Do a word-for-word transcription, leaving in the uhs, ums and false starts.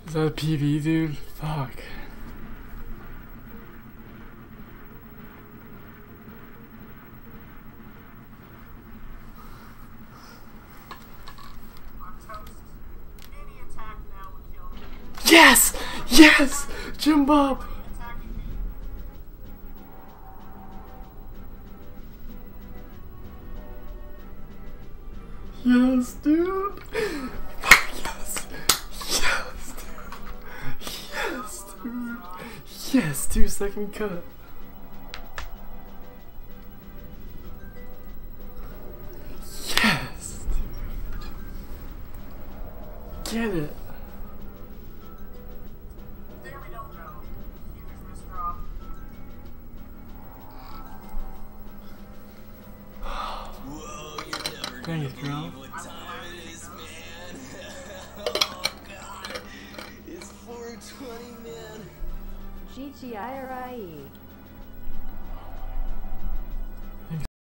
Is that a P V, dude? Fuck. Yes! Yes! Jimbo! Yes, dude! Yes! Yes, dude! Yes, dude! Yes, two second cut! Yes, dude! Get it! There we don't go. Huge misdraw. Whoa, you're never Thanks, gonna bro. believe what time it is, man. Oh god, it's four twenty, man. G G I R I E.